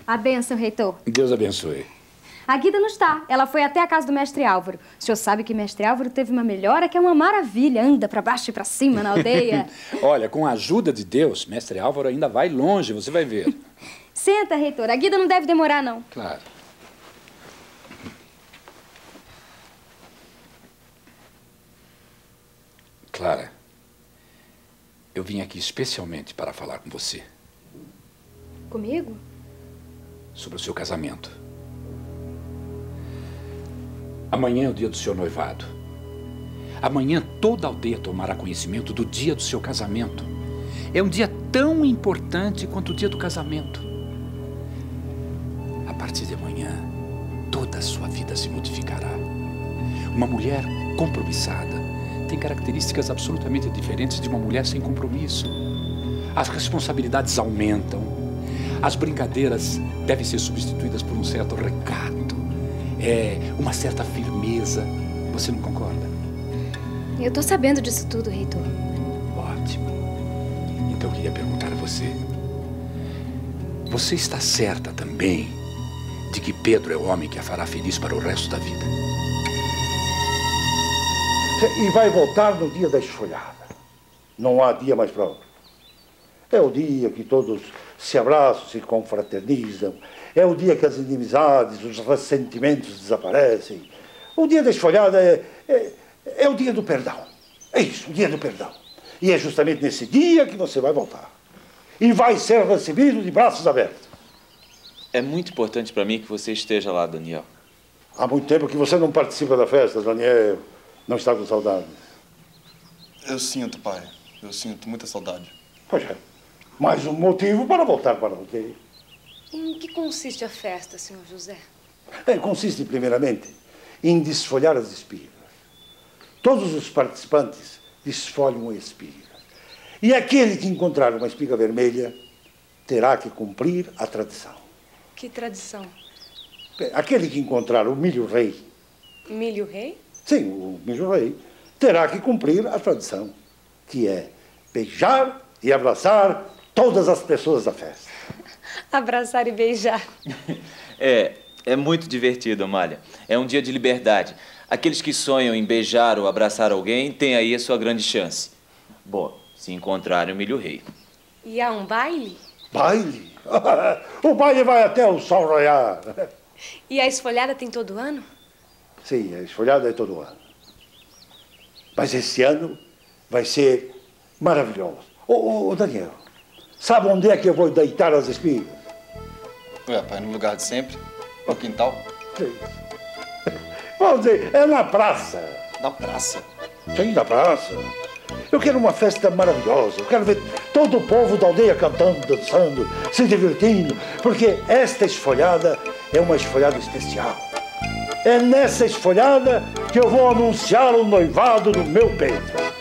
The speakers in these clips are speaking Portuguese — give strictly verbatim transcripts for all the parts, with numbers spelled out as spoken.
A bênção, reitor. Deus abençoe. A Guida não está. Ela foi até a casa do mestre Álvaro. O senhor sabe que mestre Álvaro teve uma melhora que é uma maravilha. Anda pra baixo e pra cima na aldeia. Olha, com a ajuda de Deus, mestre Álvaro ainda vai longe, você vai ver. Senta, reitor. A Guida não deve demorar, não. Claro. Clara, eu vim aqui especialmente para falar com você. Comigo? Sobre o seu casamento. Amanhã é o dia do seu noivado. Amanhã toda a aldeia tomará conhecimento do dia do seu casamento. É um dia tão importante quanto o dia do casamento. A partir de amanhã, toda a sua vida se modificará. Uma mulher compromissada tem características absolutamente diferentes de uma mulher sem compromisso. As responsabilidades aumentam. As brincadeiras devem ser substituídas por um certo recato. É, uma certa firmeza. Você não concorda? Eu tô sabendo disso tudo, reitor. Ótimo. Então eu queria perguntar a você. Você está certa também de que Pedro é o homem que a fará feliz para o resto da vida? E vai voltar no dia da esfolhada. Não há dia mais próprio. É o dia que todos se abraçam, se confraternizam. É o dia que as inimizades, os ressentimentos desaparecem. O dia da esfolhada é, é, é o dia do perdão. É isso, o dia do perdão. E é justamente nesse dia que você vai voltar. E vai ser recebido de braços abertos. É muito importante para mim que você esteja lá, Daniel. Há muito tempo que você não participa da festa, Daniel. Não está com saudade? Eu sinto, pai. Eu sinto muita saudade. Pois é. Mais um motivo para voltar para a aldeia. Em que consiste a festa, senhor José? É, consiste, primeiramente, em desfolhar as espigas. Todos os participantes desfolham a espiga. E aquele que encontrar uma espiga vermelha terá que cumprir a tradição. Que tradição? Aquele que encontrar o milho-rei... Milho-rei? Sim, o milho-rei terá que cumprir a tradição, que é beijar e abraçar todas as pessoas da festa. Abraçar e beijar. É, é muito divertido, Amália. É um dia de liberdade. Aqueles que sonham em beijar ou abraçar alguém têm aí a sua grande chance. Bom, se encontrarem o milho-rei. E há um baile? Baile? O baile vai até o sol raiar. E a esfolhada tem todo ano? Sim, a esfolhada é todo ano. Mas esse ano vai ser maravilhoso. Ô, ô, Daniel, sabe onde é que eu vou deitar as espigas? Ué, pai, no lugar de sempre? No quintal? Sim. Vamos dizer, é na praça. Na praça? Sim, na praça. Eu quero uma festa maravilhosa. Eu quero ver todo o povo da aldeia cantando, dançando, se divertindo, porque esta esfolhada é uma esfolhada especial. É nessa esfolhada que eu vou anunciar o noivado do meu Pedro.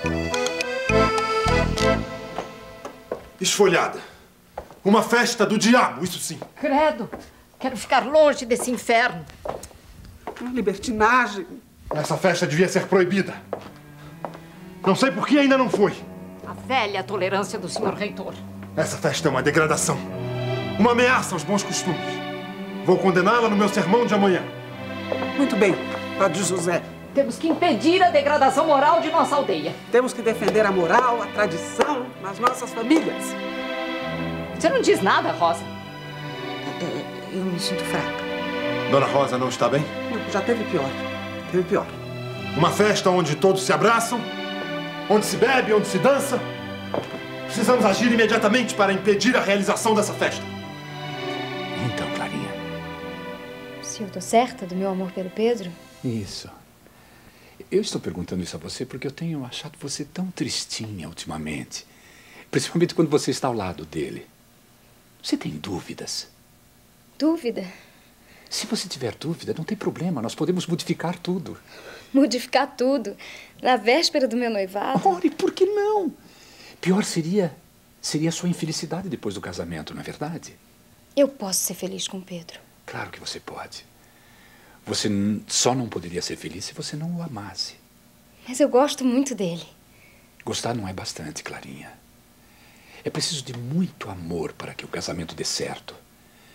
Esfolhada. Uma festa do diabo, isso sim. Credo. Quero ficar longe desse inferno. Uma libertinagem. Essa festa devia ser proibida. Não sei por que ainda não foi. A velha tolerância do senhor reitor. Essa festa é uma degradação. Uma ameaça aos bons costumes. Vou condená-la no meu sermão de amanhã. Muito bem, Padre José. Temos que impedir a degradação moral de nossa aldeia. Temos que defender a moral, a tradição nas nossas famílias. Você não diz nada, Rosa? Eu me sinto fraca. Dona Rosa não está bem? Não, já teve pior. Teve pior. Uma festa onde todos se abraçam, onde se bebe, onde se dança. Precisamos agir imediatamente para impedir a realização dessa festa. Então, Clarinha. Se eu tô certa do meu amor pelo Pedro? Isso. Eu estou perguntando isso a você porque eu tenho achado você tão tristinha ultimamente. Principalmente quando você está ao lado dele. Você tem dúvidas? Dúvida? Se você tiver dúvida, não tem problema. Nós podemos modificar tudo. Modificar tudo? Na véspera do meu noivado? Ora, e por que não? Pior seria, seria a sua infelicidade depois do casamento, não é verdade? Eu posso ser feliz com o Pedro. Claro que você pode. Você só não poderia ser feliz se você não o amasse. Mas eu gosto muito dele. Gostar não é bastante, Clarinha. É preciso de muito amor para que o casamento dê certo.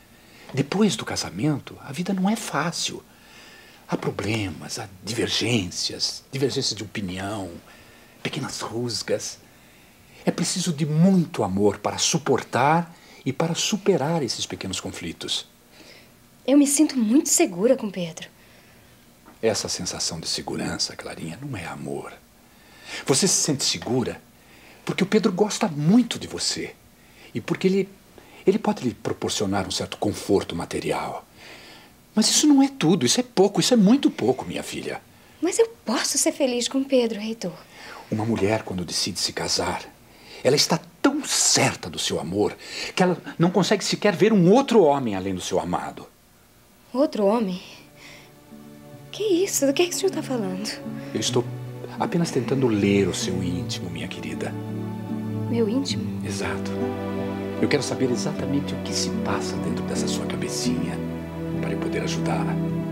Depois do casamento, a vida não é fácil. Há problemas, há divergências, divergências de opinião, pequenas rusgas. É preciso de muito amor para suportar e para superar esses pequenos conflitos. Eu me sinto muito segura com Pedro. Essa sensação de segurança, Clarinha, não é amor. Você se sente segura porque o Pedro gosta muito de você e porque ele, ele pode lhe proporcionar um certo conforto material. Mas isso não é tudo, isso é pouco, isso é muito pouco, minha filha. Mas eu posso ser feliz com Pedro, Heitor. Uma mulher, quando decide se casar, ela está tão certa do seu amor que ela não consegue sequer ver um outro homem além do seu amado. Outro homem? Que isso? Do que é que o senhor está falando? Eu estou apenas tentando ler o seu íntimo, minha querida. Meu íntimo? Exato. Eu quero saber exatamente o que se passa dentro dessa sua cabecinha para eu poder ajudá-la.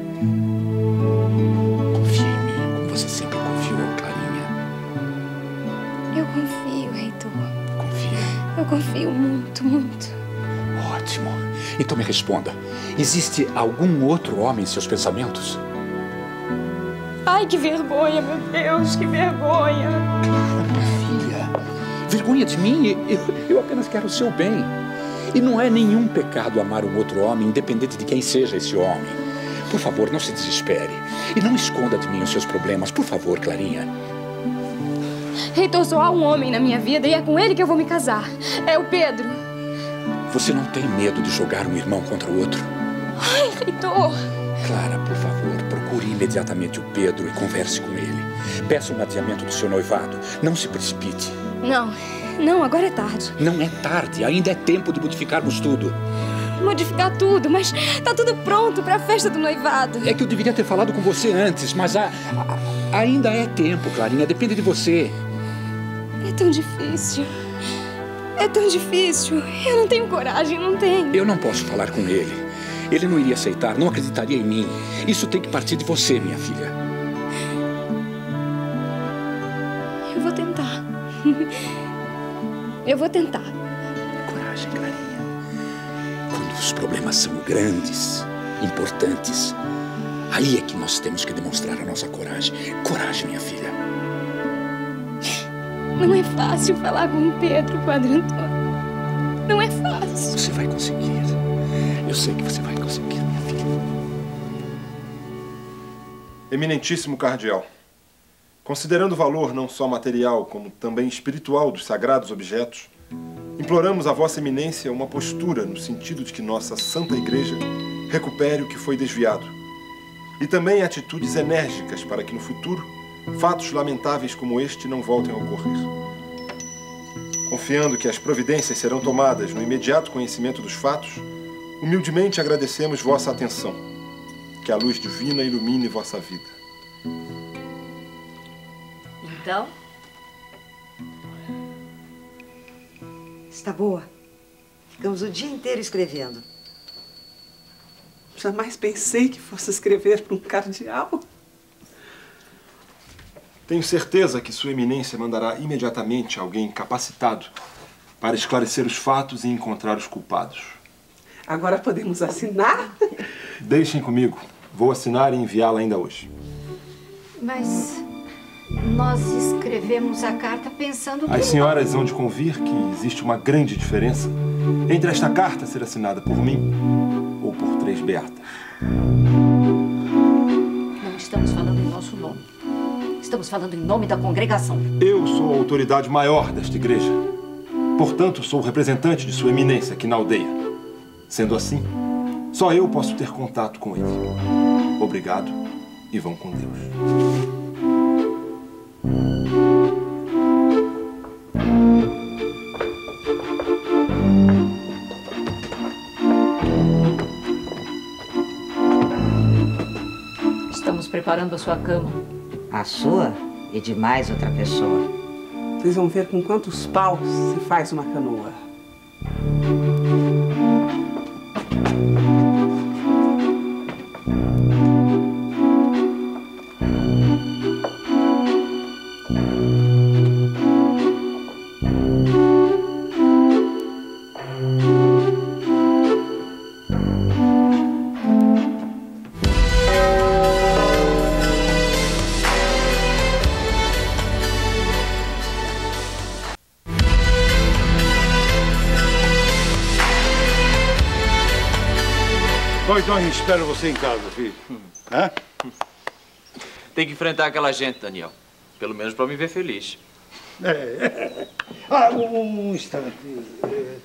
Confie em mim, como você sempre confiou, Clarinha. Eu confio, Heitor. Confia. Eu confio muito, muito. Ótimo. Então me responda. Existe algum outro homem em seus pensamentos? Ai, que vergonha, meu Deus, que vergonha. Filha, vergonha de mim? Eu, eu apenas quero o seu bem. E não é nenhum pecado amar um outro homem, independente de quem seja esse homem. Por favor, não se desespere. E não esconda de mim os seus problemas. Por favor, Clarinha. Heitor, só há um homem na minha vida e é com ele que eu vou me casar. É o Pedro. Você não tem medo de jogar um irmão contra o outro? Ai, Heitor. Clara, por favor, procure imediatamente o Pedro e converse com ele. Peça um adiamento do seu noivado. Não se precipite. Não, não, agora é tarde. Não é tarde, ainda é tempo de modificarmos tudo. Modificar tudo, mas tá tudo pronto para a festa do noivado. É que eu deveria ter falado com você antes, mas a, a, ainda é tempo, Clarinha, depende de você. É tão difícil. É tão difícil. Eu não tenho coragem, não tenho. Eu não posso falar com ele. Ele não iria aceitar, não acreditaria em mim. Isso tem que partir de você, minha filha. Eu vou tentar. Eu vou tentar. Coragem, Clarinha. Quando os problemas são grandes, importantes, aí é que nós temos que demonstrar a nossa coragem. Coragem, minha filha. Não é fácil falar com o Pedro, Padre Antônio. Não é fácil. Você vai conseguir. Eu sei que você vai conseguir, minha filha. Eminentíssimo cardeal, considerando o valor não só material, como também espiritual dos sagrados objetos, imploramos a Vossa Eminência uma postura no sentido de que nossa Santa Igreja recupere o que foi desviado e também atitudes enérgicas para que no futuro fatos lamentáveis como este não voltem a ocorrer. Confiando que as providências serão tomadas no imediato conhecimento dos fatos, humildemente agradecemos vossa atenção. Que a luz divina ilumine vossa vida. Então? Está boa. Ficamos o dia inteiro escrevendo. Jamais pensei que fosse escrever para um cardeal. Tenho certeza que Sua Eminência mandará imediatamente alguém capacitado para esclarecer os fatos e encontrar os culpados. Agora podemos assinar? Deixem comigo. Vou assinar e enviá-la ainda hoje. Mas nós escrevemos a carta pensando que... As senhoras hão de convir que existe uma grande diferença entre esta carta ser assinada por mim ou por três beatas. Não estamos falando em nosso nome. Estamos falando em nome da congregação. Eu sou a autoridade maior desta igreja. Portanto, sou o representante de Sua Eminência aqui na aldeia. Sendo assim, só eu posso ter contato com ele. Obrigado e vão com Deus. Estamos preparando a sua cama. A sua e de mais outra pessoa. Vocês vão ver com quantos paus se faz uma canoa. Bom, então a gente espera você em casa, filho. Hã? Tem que enfrentar aquela gente, Daniel. Pelo menos pra me ver feliz. É, é. Ah, um, um instante. É...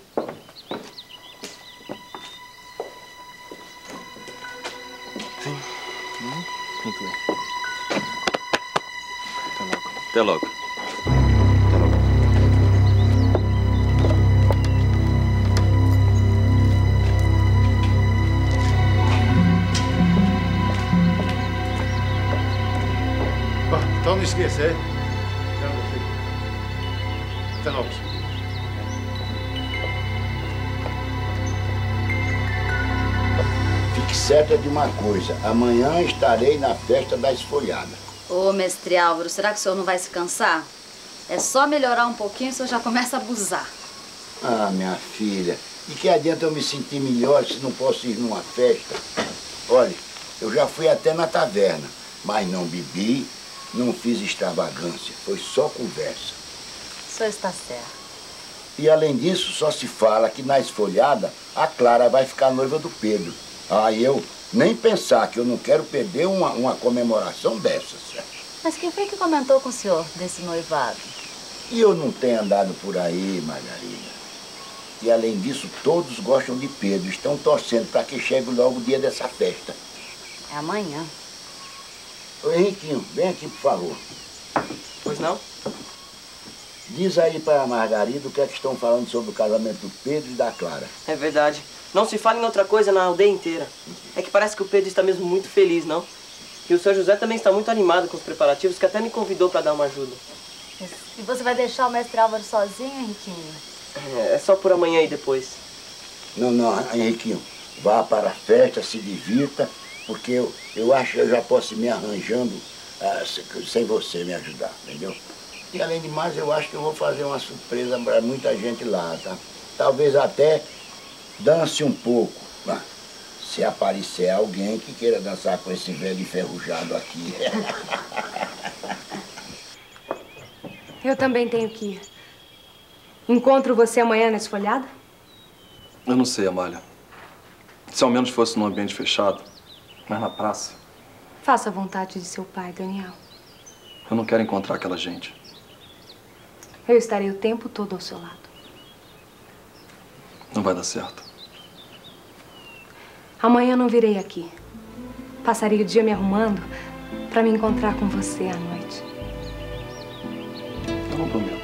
Sim. Hum, muito bem. Até logo. Até logo. Então não esqueça, é? Até logo. Fique certa de uma coisa, amanhã estarei na festa da esfolhada. Ô, mestre Álvaro, será que o senhor não vai se cansar? É só melhorar um pouquinho e o senhor já começa a abusar. Ah, minha filha, de que adianta eu me sentir melhor se não posso ir numa festa? Olha, eu já fui até na taverna, mas não bebi, não fiz extravagância, foi só conversa. O senhor está certo. E além disso, só se fala que na esfolhada a Clara vai ficar noiva do Pedro. Ah, eu nem pensar que eu não quero perder uma, uma comemoração dessas. Mas quem foi que comentou com o senhor desse noivado? E eu não tenho andado por aí, Margarida. E além disso, todos gostam de Pedro, estão torcendo para que chegue logo o dia dessa festa. É amanhã. Ô Henriquinho, vem aqui, por favor. Pois não? Diz aí para a Margarida o que é que estão falando sobre o casamento do Pedro e da Clara. É verdade. Não se fala em outra coisa na aldeia inteira. É que parece que o Pedro está mesmo muito feliz, não? E o senhor José também está muito animado com os preparativos, que até me convidou para dar uma ajuda. E você vai deixar o mestre Álvaro sozinho, Henriquinho? É, é só por amanhã e depois. Não, não, Henriquinho, vá para a festa, se divirta, porque eu, eu acho que eu já posso ir me arranjando uh, sem você me ajudar, entendeu? E além de mais, eu acho que eu vou fazer uma surpresa para muita gente lá, tá? Talvez até dance um pouco, mas se aparecer alguém que queira dançar com esse velho enferrujado aqui. Eu também tenho que ir. Encontro você amanhã na esfolhada? Eu não sei, Amália. Se ao menos fosse num ambiente fechado, mas na praça. Faça a vontade de seu pai, Daniel. Eu não quero encontrar aquela gente. Eu estarei o tempo todo ao seu lado. Não vai dar certo. Amanhã eu não virei aqui. Passarei o dia me arrumando para me encontrar com você à noite. Eu não prometo.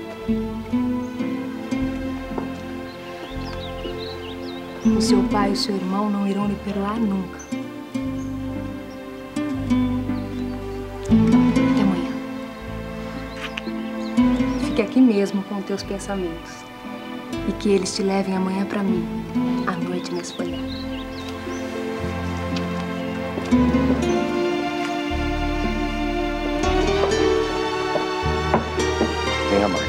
O seu pai e o seu irmão não irão lhe perdoar nunca. Até amanhã. Fique aqui mesmo com teus pensamentos. E que eles te levem amanhã pra mim, à noite na esfolhada. Venha, mãe.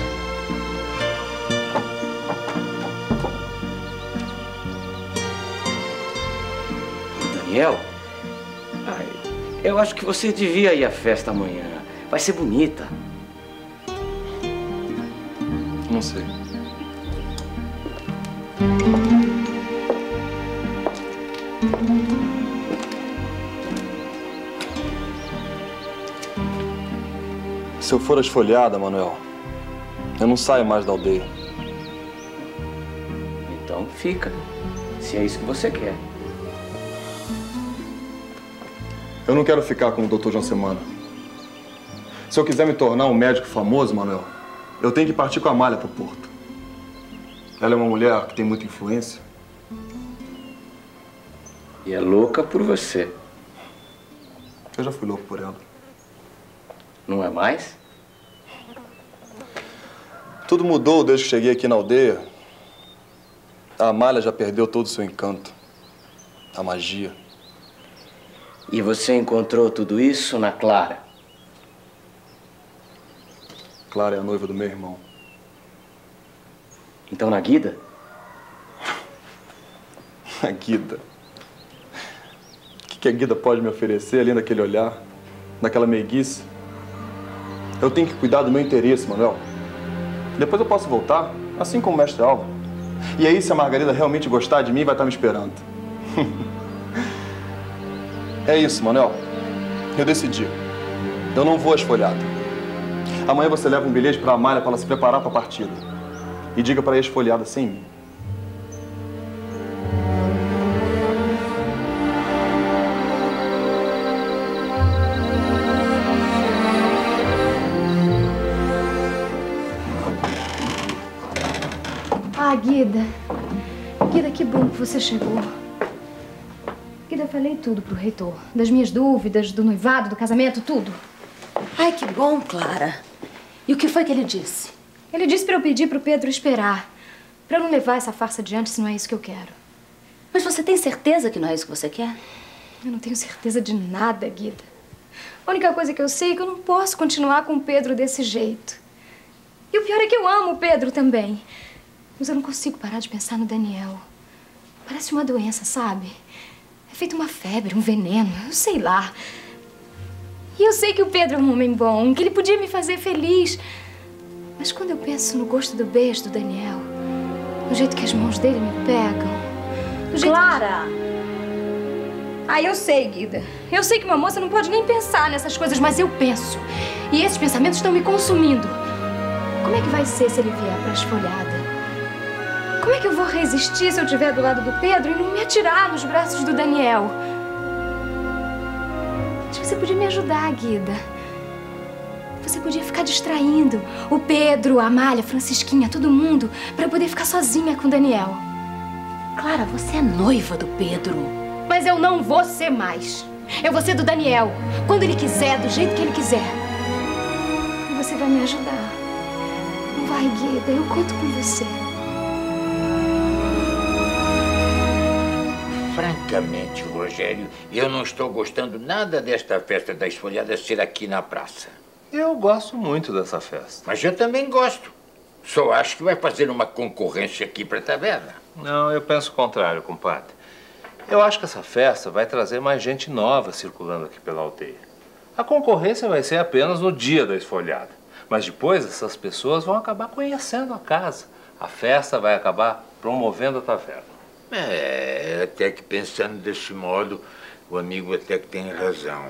Daniel, ai, eu acho que você devia ir à festa amanhã. Vai ser bonita. Não sei. Se eu for esfolhada, Manuel, eu não saio mais da aldeia. Então fica, se é isso que você quer. Eu não quero ficar com o doutor João Semana. Se eu quiser me tornar um médico famoso, Manuel, eu tenho que partir com a Amália pro Porto. Ela é uma mulher que tem muita influência. E é louca por você. Eu já fui louco por ela. Não é mais? Tudo mudou desde que cheguei aqui na aldeia. A Amália já perdeu todo o seu encanto. A magia. E você encontrou tudo isso na Clara? Clara é a noiva do meu irmão. Então na Guida? A Guida? O que, que a Guida pode me oferecer além daquele olhar, daquela meiguice? Eu tenho que cuidar do meu interesse, Manuel. Depois eu posso voltar, assim como o mestre Álvaro. E aí, se a Margarida realmente gostar de mim, vai estar me esperando. É isso, Manuel. Eu decidi. Eu não vou à esfolhada. Amanhã você leva um bilhete pra Amália para ela se preparar para a partida. E diga para ir à esfolhada sem mim. Ah, Guida. Guida, que bom que você chegou. Guida, eu falei tudo pro reitor. Das minhas dúvidas, do noivado, do casamento, tudo. Ai, que bom, Clara. E o que foi que ele disse? Ele disse pra eu pedir pro Pedro esperar. Pra eu não levar essa farsa adiante se não é isso que eu quero. Mas você tem certeza que não é isso que você quer? Eu não tenho certeza de nada, Guida. A única coisa que eu sei é que eu não posso continuar com o Pedro desse jeito. E o pior é que eu amo o Pedro também. Mas eu não consigo parar de pensar no Daniel. Parece uma doença, sabe? É feito uma febre, um veneno, eu sei lá. E eu sei que o Pedro é um homem bom, que ele podia me fazer feliz. Mas quando eu penso no gosto do beijo do Daniel, no jeito que as mãos dele me pegam, no jeito... Clara! Ah, eu sei, Guida. Eu sei que uma moça não pode nem pensar nessas coisas, mas eu penso. E esses pensamentos estão me consumindo. Como é que vai ser se ele vier pra esfolhada? Como é que eu vou resistir se eu estiver do lado do Pedro e não me atirar nos braços do Daniel? Mas você podia me ajudar, Guida. Você podia ficar distraindo o Pedro, a Amália, a Francisquinha, todo mundo, pra eu poder ficar sozinha com o Daniel. Clara, você é noiva do Pedro. Mas eu não vou ser mais. Eu vou ser do Daniel, quando ele quiser, do jeito que ele quiser. E você vai me ajudar. Não vai, Guida, eu conto com você. Francamente, Rogério, eu não estou gostando nada desta festa da esfolhada ser aqui na praça. Eu gosto muito dessa festa. Mas eu também gosto. Só acho que vai fazer uma concorrência aqui para a taverna. Não, eu penso o contrário, compadre. Eu acho que essa festa vai trazer mais gente nova circulando aqui pela aldeia. A concorrência vai ser apenas no dia da esfolhada. Mas depois essas pessoas vão acabar conhecendo a casa. A festa vai acabar promovendo a taverna. É, até que pensando desse modo, o amigo até que tem razão.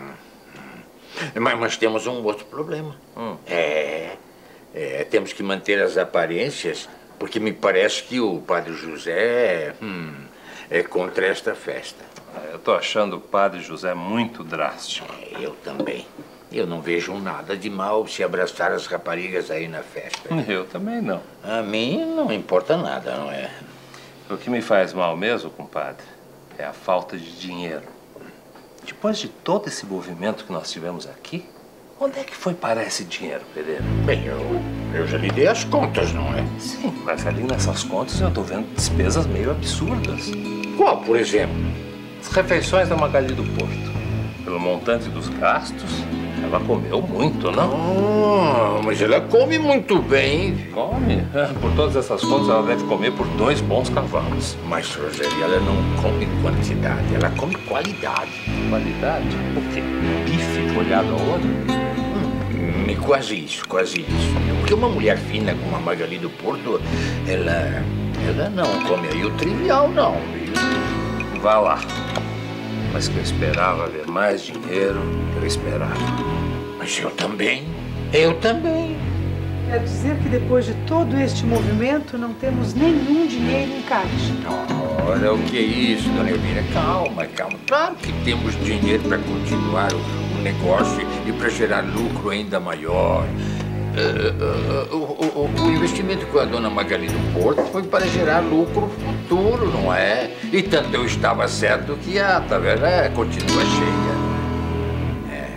Mas nós temos um outro problema. Hum. É, é, temos que manter as aparências, porque me parece que o padre José hum, é contra esta festa. Eu tô achando o padre José muito drástico. É, eu também. Eu não vejo nada de mal se abraçar as raparigas aí na festa. Eu também não. A mim não importa nada, não é? O que me faz mal mesmo, compadre, é a falta de dinheiro. Depois de todo esse movimento que nós tivemos aqui, onde é que foi parar esse dinheiro, Pereira? Bem, eu, eu já lhe dei as contas, não é? Sim, mas ali nessas contas eu tô vendo despesas meio absurdas. Qual, por exemplo? As refeições da Magali do Porto. Pelo montante dos gastos, ela comeu muito, não? Oh, mas ela come muito bem. Come? Por todas essas contas, ela deve comer por dois bons cavalos. Mas, Rogério, ela não come quantidade, ela come qualidade. Qualidade? O quê? Bife folhado a olho? Hum, quase isso, quase isso. Porque uma mulher fina como a Magali do Porto, ela, ela não come aí o trivial, não, viu? Vá lá. Mas que eu esperava ver mais dinheiro, eu esperava. Mas eu também, eu também. Quer dizer que depois de todo este movimento não temos nenhum dinheiro em caixa. Ora, o que é isso, dona Elvira? Calma, calma. Claro que temos dinheiro para continuar o, o negócio e para gerar lucro ainda maior. Uh, uh, uh, o, o, o investimento com a dona Magali do Porto foi para gerar lucro futuro, não é? E tanto eu estava certo que a taverna continua cheia. É.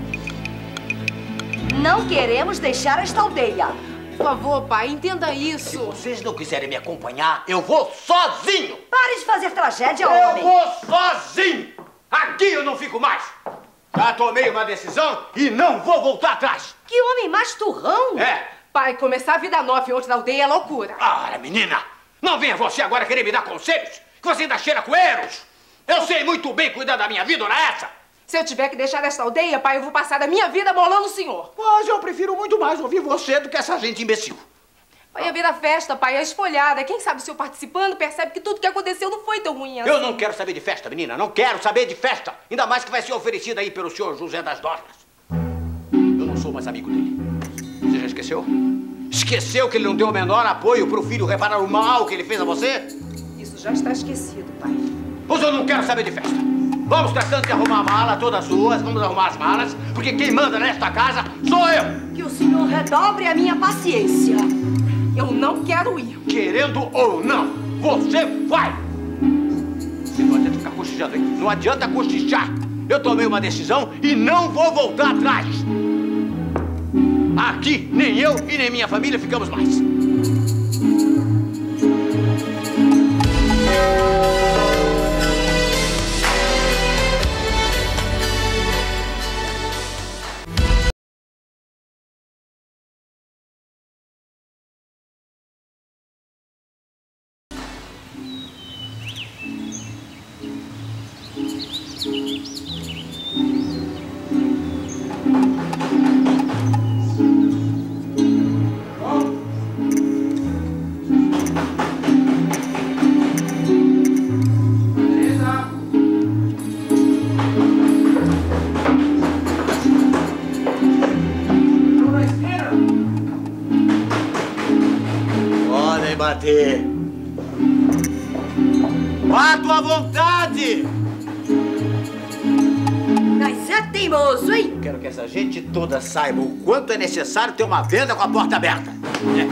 Não queremos deixar esta aldeia. Por favor, pai, entenda isso. Se vocês não quiserem me acompanhar, eu vou sozinho. Pare de fazer tragédia, eu homem. Eu vou sozinho. Aqui eu não fico mais. Já tomei uma decisão e não vou voltar atrás. Que homem mais turrão! É. Pai, começar a vida nova em outra aldeia é loucura. Ah, menina, não venha você agora querer me dar conselhos, que você ainda cheira coelhos. Eu sei muito bem cuidar da minha vida, não é essa? Se eu tiver que deixar esta aldeia, pai, eu vou passar da minha vida molando o senhor. Mas eu prefiro muito mais ouvir você do que essa gente imbecil. Pai, ia ver a festa, pai, a esfolhada. Quem sabe o senhor participando percebe que tudo que aconteceu não foi tão ruim assim. Eu não quero saber de festa, menina. Não quero saber de festa. Ainda mais que vai ser oferecida aí pelo senhor José das Dornas. Eu não sou mais amigo dele. Você já esqueceu? Esqueceu que ele não deu o menor apoio pro filho reparar o mal que ele fez a você? Isso já está esquecido, pai. Pois eu não quero saber de festa. Vamos tratando de arrumar a mala, todas suas. Vamos arrumar as malas, porque quem manda nesta casa sou eu. Que o senhor redobre a minha paciência. Eu não quero ir. Querendo ou não, você vai. Você não adianta ficar cochichando, hein? Não adianta cochichar. Eu tomei uma decisão e não vou voltar atrás. Aqui, nem eu e nem minha família ficamos mais. Bater. Bato à vontade! Mas é teimoso, hein? Quero que essa gente toda saiba o quanto é necessário ter uma venda com a porta aberta. É.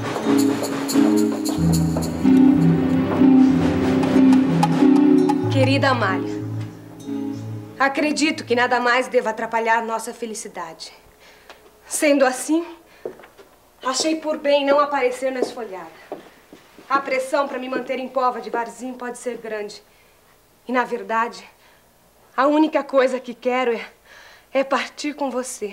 Querida Amália, acredito que nada mais deva atrapalhar nossa felicidade. Sendo assim, achei por bem não aparecer na esfolhada. A pressão para me manter em pova de barzinho pode ser grande. E, na verdade, a única coisa que quero é, é partir com você.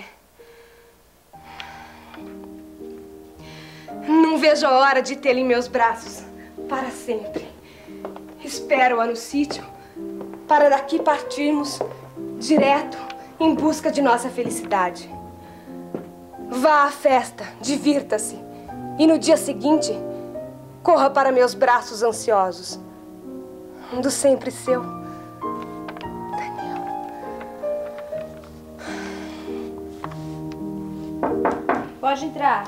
Não vejo a hora de tê-la em meus braços para sempre. Espero-a no sítio para daqui partirmos direto em busca de nossa felicidade. Vá à festa, divirta-se. E no dia seguinte, corra para meus braços ansiosos. Do sempre seu, Daniel. Pode entrar.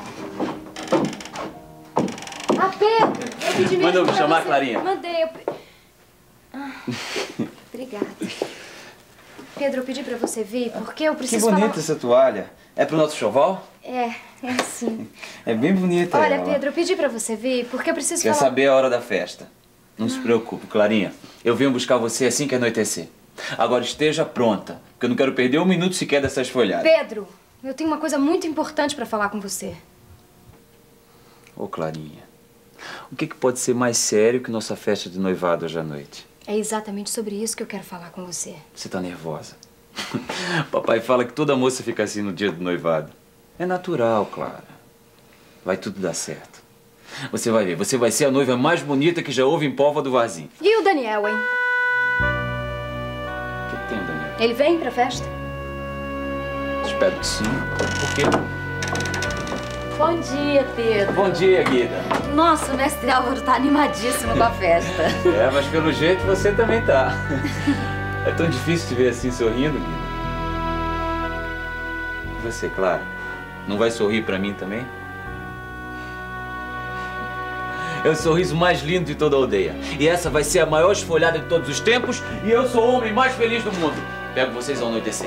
Ah, Pedro! Eu pedi mesmo Mandou me pra chamar, você. Clarinha? Mandei. Eu... Ah, obrigada. Pedro, eu pedi pra você vir porque eu Que preciso bonita falar... essa toalha. É pro nosso choval? É, é sim. É bem bonita Olha, ela. Pedro, eu pedi pra você vir porque eu preciso Quer falar... saber a hora da festa? Não se preocupe, Clarinha. Eu venho buscar você assim que anoitecer. Agora esteja pronta, porque eu não quero perder um minuto sequer dessas folhadas. Pedro, eu tenho uma coisa muito importante pra falar com você. Ô, Clarinha, o que, que pode ser mais sério que nossa festa de noivado hoje à noite? É exatamente sobre isso que eu quero falar com você. Você tá nervosa. Papai fala que toda moça fica assim no dia do noivado. É natural, Clara. Vai tudo dar certo. Você vai ver, você vai ser a noiva mais bonita que já houve em Póvoa do Varzim. E o Daniel, hein? O que, que tem, Daniel? Ele vem pra festa? Espero que sim. Por quê? Bom dia, Pedro. Bom dia, Guida. Nossa, o mestre Álvaro tá animadíssimo com a festa. É, mas pelo jeito você também tá. É tão difícil te ver assim sorrindo, Guida. E você, Clara? Não vai sorrir pra mim também? É o sorriso mais lindo de toda a aldeia. E essa vai ser a maior esfolhada de todos os tempos. E eu sou o homem mais feliz do mundo. Pego vocês ao anoitecer.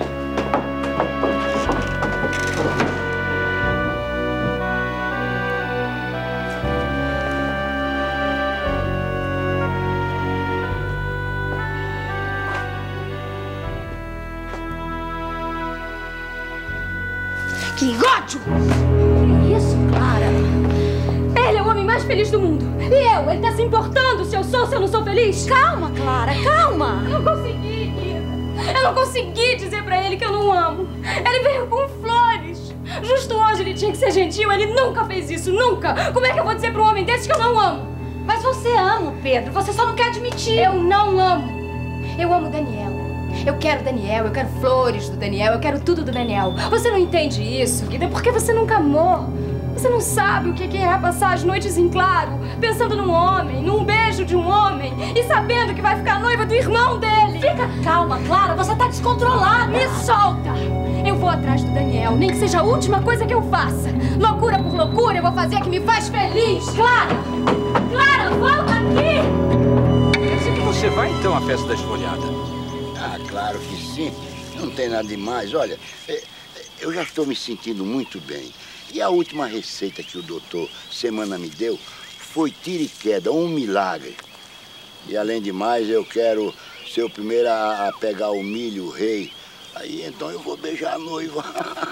Que ódio! Que isso, Clara? Ele é o homem mais feliz do mundo. E eu? Ele tá se importando se eu sou ou se eu não sou feliz? Calma, Clara, calma. Eu não consegui, Guida. Eu não consegui dizer pra ele que eu não amo. Ele veio com flores. Justo hoje ele tinha que ser gentil. Ele nunca fez isso, nunca. Como é que eu vou dizer pra um homem desse que eu não amo? Mas você ama, Pedro. Você só não quer admitir. Eu não amo. Eu amo Daniel. Eu quero Daniel, eu quero flores do Daniel, eu quero tudo do Daniel. Você não entende isso, Guida, porque você nunca amou. Você não sabe o que é passar as noites em claro, pensando num homem, num beijo de um homem e sabendo que vai ficar noiva do irmão dele. Fica calma, Clara, você tá descontrolada. Me solta! Eu vou atrás do Daniel, nem que seja a última coisa que eu faça. Loucura por loucura, eu vou fazer a que me faz feliz. Clara! Clara, volta aqui! Quer dizer que você vai então à festa da esfolhada? Ah, claro que sim. Não tem nada demais. Olha, eu já estou me sentindo muito bem. E a última receita que o doutor Semana me deu foi tiro e queda, um milagre. E além de mais, eu quero ser o primeiro a pegar o milho, o rei. Aí então eu vou beijar a noiva.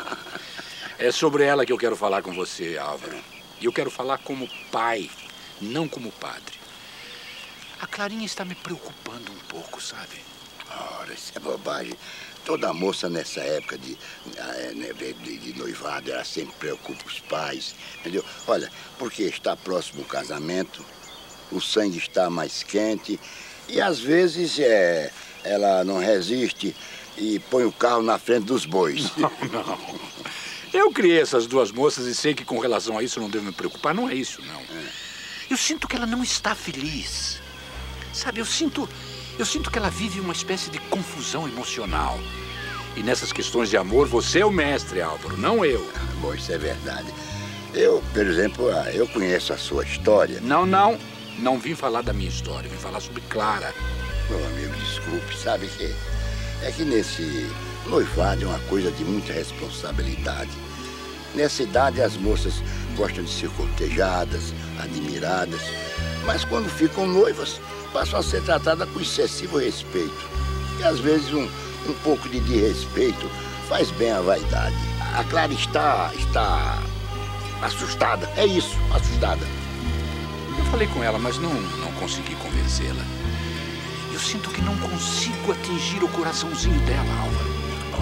É sobre ela que eu quero falar com você, Álvaro. E eu quero falar como pai, não como padre. A Clarinha está me preocupando um pouco, sabe? Ora, isso é bobagem. Toda moça nessa época de, de, de noivado, ela sempre preocupa os pais, entendeu? Olha, porque está próximo o casamento, o sangue está mais quente e às vezes é, ela não resiste e põe o carro na frente dos bois. Não, não. Eu criei essas duas moças e sei que com relação a isso não devo me preocupar. Não é isso, não. É. Eu sinto que ela não está feliz. Sabe, eu sinto... Eu sinto que ela vive uma espécie de confusão emocional. E nessas questões de amor, você é o mestre, Álvaro, não eu. Bom, isso é verdade. Eu, por exemplo, eu conheço a sua história. Não, não. Não vim falar da minha história. Vim falar sobre Clara. Meu amigo, desculpe. Sabe que é que nesse noivado é uma coisa de muita responsabilidade. Nessa idade, as moças gostam de ser cortejadas, admiradas. Mas quando ficam noivas, passam a ser tratadas com excessivo respeito. E às vezes um, um pouco de desrespeito faz bem à vaidade. A Clara está, está assustada. É isso, assustada. Eu falei com ela, mas não, não consegui convencê-la. Eu sinto que não consigo atingir o coraçãozinho dela, Álvaro.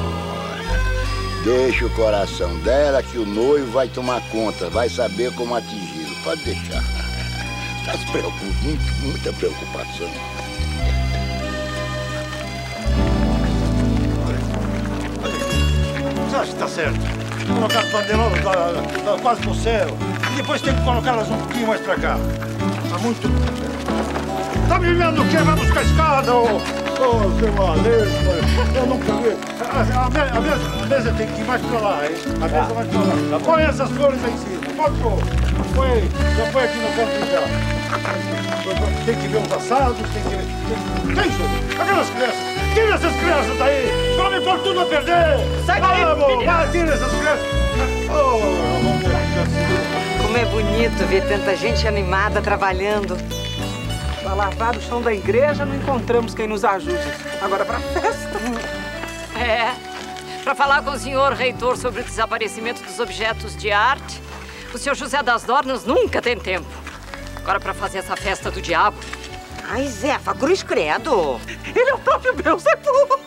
Ora, deixa o coração dela que o noivo vai tomar conta, vai saber como atingi-lo. Pode deixar. Está se preocupando, muito, muita preocupação. Você acha que está certo? Colocar as bandeirolas tá, tá quase no céu e depois tem que colocá-las um pouquinho mais pra cá. Tá muito... Tá me vendo o quê? Vai buscar a escada, ô... Ô, seu Alejo, eu nunca vi. A, a, a, mesa, a mesa tem que ir mais pra lá, hein? A mesa mais pra lá. Põe essas flores aí em cima. Pode pôr. Põe aí. Já põe aqui no canto dela. Tem que ver os assados, tem que ver... Tem... Que isso? Aquelas crianças. Tira essas crianças daí. Só me pôr tudo a perder. Sai daí, vamos, vai, tira essas crianças. Oh, vamos ver aqui. Como é bonito ver tanta gente animada trabalhando. Para lavar o chão da igreja, não encontramos quem nos ajude. Agora para festa. É, para falar com o senhor reitor sobre o desaparecimento dos objetos de arte, o senhor José das Dornas nunca tem tempo. Agora para fazer essa festa do diabo. Ai, Zefa, cruz credo. Ele é o próprio Beelzebub.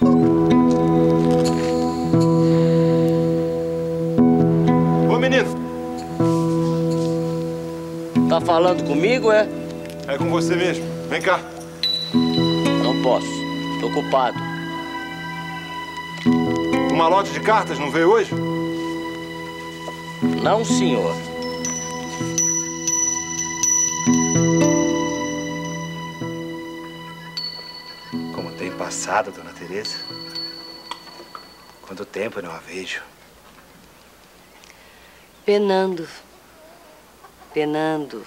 Ô, menino. Tá falando comigo, é? É com você mesmo. Vem cá. Não posso. Tô ocupado. O malote de cartas não veio hoje? Não, senhor. Como tem passado, dona Teresa? Quanto tempo eu não a vejo? Penando. Penando.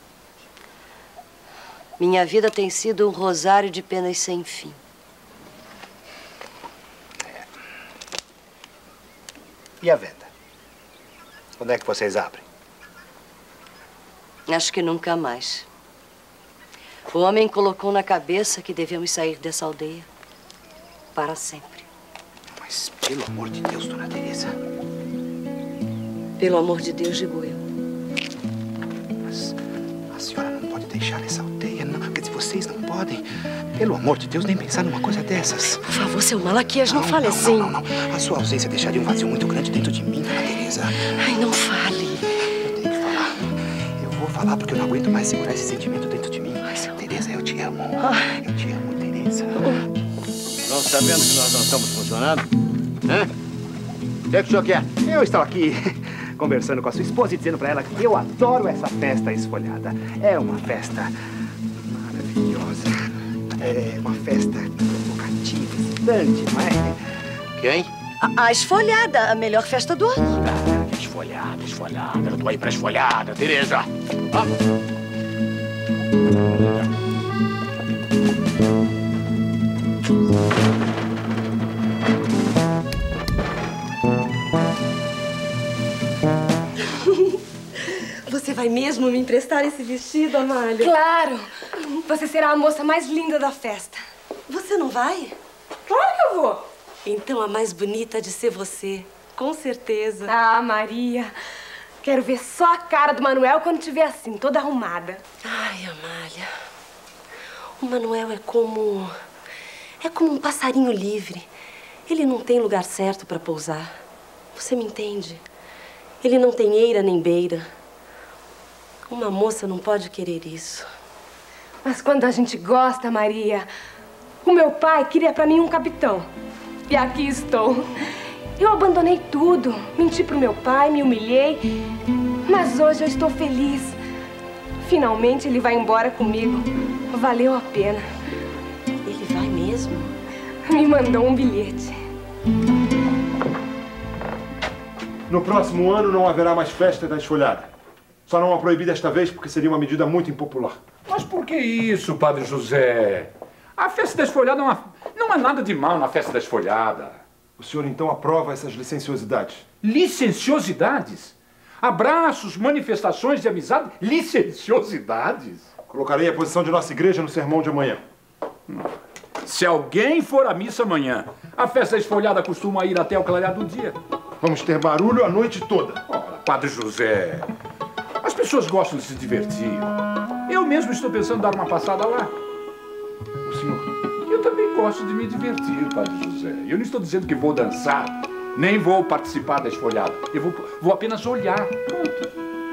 Minha vida tem sido um rosário de penas sem fim. É. E a venda? Quando é que vocês abrem? Acho que nunca mais. O homem colocou na cabeça que devemos sair dessa aldeia para sempre. Mas, pelo amor de Deus, dona Teresa. Pelo amor de Deus, digo eu. Mas a senhora não pode deixar essa aldeia, não. Quer dizer, vocês não podem. Pelo amor de Deus, nem pensar numa coisa dessas. Por favor, seu Malaquias, não, não fale não, assim. Não, não, não. A sua ausência deixaria um vazio muito grande dentro de mim, dona Teresa. Ai, não fale. Eu tenho que falar. Eu vou falar porque eu não aguento mais segurar esse sentimento dentro de mim. Ai, seu... Teresa, eu te amo. Ai. Eu te amo, Teresa. Não está vendo que nós não estamos funcionando? Hã? O que é que o senhor quer? Eu estava aqui conversando com a sua esposa e dizendo pra ela que eu adoro essa festa esfolhada. É uma festa maravilhosa. É uma festa provocativa, excitante, não é? Quem? A, a esfolhada, a melhor festa do ano. Ah, esfolhada, esfolhada. Eu tô aí pra esfolhada, Tereza. Vamos. Você vai mesmo me emprestar esse vestido, Amália? Claro! Você será a moça mais linda da festa. Você não vai? Claro que eu vou! Então a mais bonita há de ser você, com certeza. Ah, Maria, quero ver só a cara do Manuel quando estiver assim, toda arrumada. Ai, Amália, o Manuel é como... é como um passarinho livre. Ele não tem lugar certo para pousar. Você me entende? Ele não tem eira nem beira. Uma moça não pode querer isso. Mas quando a gente gosta, Maria... O meu pai queria pra mim um capitão. E aqui estou. Eu abandonei tudo. Menti pro meu pai, me humilhei. Mas hoje eu estou feliz. Finalmente ele vai embora comigo. Valeu a pena. Ele vai mesmo? Me mandou um bilhete. No próximo ano não haverá mais festa da esfolhada. Só não a proibi desta vez porque seria uma medida muito impopular. Mas por que isso, Padre José? A festa da esfolhada não há, não há nada de mal na festa da esfolhada. O senhor então aprova essas licenciosidades? Licenciosidades? Abraços, manifestações de amizade, licenciosidades? Colocarei a posição de nossa igreja no sermão de amanhã. Se alguém for à missa amanhã, a festa da esfolhada costuma ir até o clarear do dia. Vamos ter barulho a noite toda. Ora, Padre José, as pessoas gostam de se divertir. Eu mesmo estou pensando em dar uma passada lá. O senhor? Eu também gosto de me divertir, Padre José. Eu não estou dizendo que vou dançar, nem vou participar da esfolhada. Eu vou, vou apenas olhar. Pronto.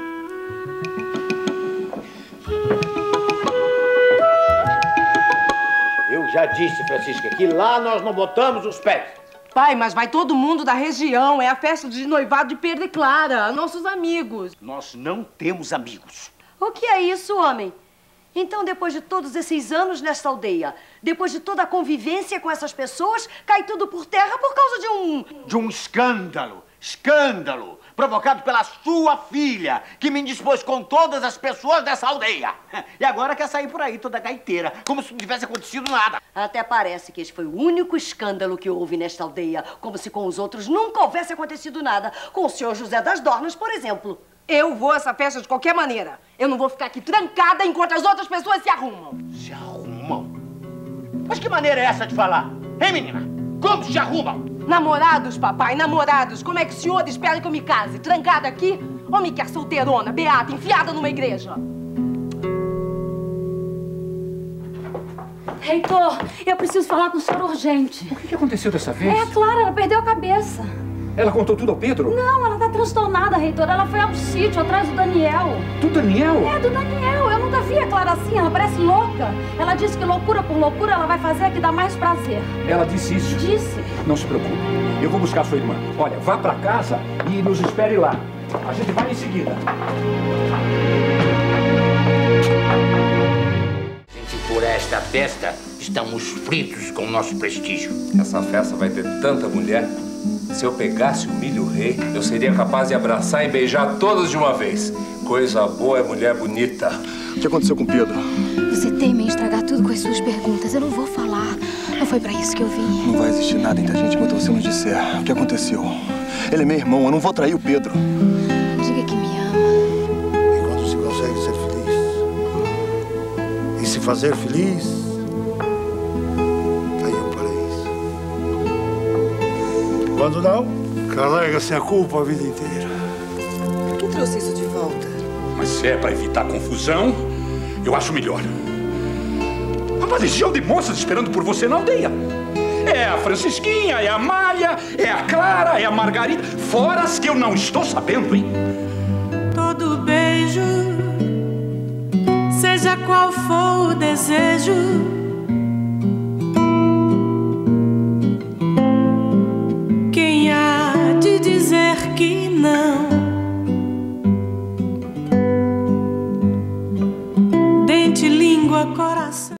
Eu já disse, Francisca, que lá nós não botamos os pés. Pai, mas vai todo mundo da região. É a festa de noivado de Pedro e Clara, nossos amigos. Nós não temos amigos. O que é isso, homem? Então, depois de todos esses anos nesta aldeia, depois de toda a convivência com essas pessoas, cai tudo por terra por causa de um... De um escândalo. Escândalo. Provocado pela sua filha, que me indispôs com todas as pessoas dessa aldeia. E agora quer sair por aí toda gaiteira, como se não tivesse acontecido nada. Até parece que esse foi o único escândalo que houve nesta aldeia, como se com os outros nunca houvesse acontecido nada. Com o senhor José das Dornas, por exemplo. Eu vou a essa festa de qualquer maneira. Eu não vou ficar aqui trancada enquanto as outras pessoas se arrumam. Se arrumam? Mas que maneira é essa de falar? Hein, menina? Como se arrumam? Namorados, papai, namorados. Como é que o senhor espera que eu me case? Trancada aqui? Ou me quer solteirona, beata, enfiada numa igreja? Reitor, eu preciso falar com o senhor urgente. O que que aconteceu dessa vez? É, Clara, ela perdeu a cabeça. Ela contou tudo ao Pedro? Não, ela tá transtornada, reitor. Ela foi ao sítio atrás do Daniel. Do Daniel? É, do Daniel. Eu nunca vi a Clara assim, ela parece louca. Ela disse que loucura por loucura ela vai fazer a que dá mais prazer. Ela disse isso? Disse. Não se preocupe. Eu vou buscar sua irmã. Olha, vá pra casa e nos espere lá. A gente vai em seguida. Gente, por esta festa, estamos fritos com o nosso prestígio. Essa festa vai ter tanta mulher. Se eu pegasse o milho rei, eu seria capaz de abraçar e beijar todas de uma vez. Coisa boa é mulher bonita. O que aconteceu com o Pedro? Você teima em estragar tudo com as suas perguntas. Eu não vou falar. Não foi pra isso que eu vim. Não vai existir nada entre a gente enquanto você nos disser o que aconteceu. Ele é meu irmão, eu não vou trair o Pedro. Diga que me ama. E quando se consegue ser feliz e se fazer feliz, aí é o paraíso. Quando não, carrega-se a culpa a vida inteira. Quem trouxe isso de volta? Mas se é pra evitar confusão, eu acho melhor. Há uma legião de moças esperando por você na aldeia. É a Francisquinha, é a Amália, é a Clara, é a Margarida. Fora as que eu não estou sabendo, hein? Todo beijo, seja qual for o desejo, quem há de dizer que não? língua, coração.